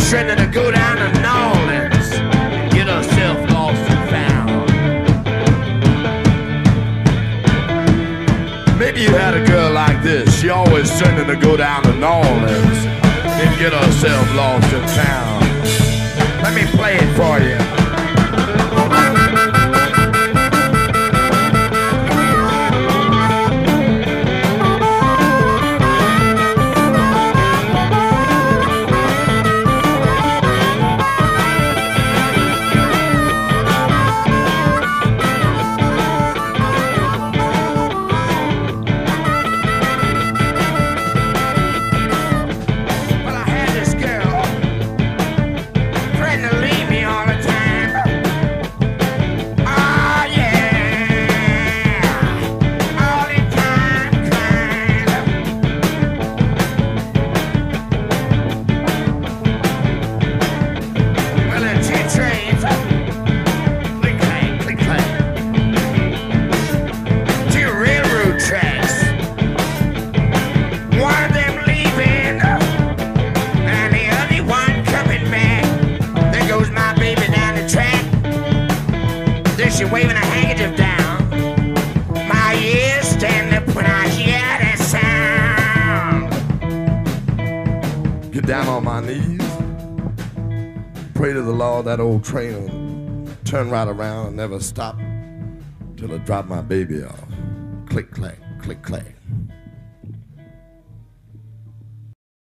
trending to go down to New Orleans and get herself lost and found. Maybe you had a girl like this. She always trending to go down to New Orleans and get herself lost and found. Let me play it for you. She's waving a handkerchief down. My ears stand up when I hear that sound. Get down on my knees. Pray to the Lord that old train will turn right around and never stop till I drop my baby off. Click, clack, click, clack.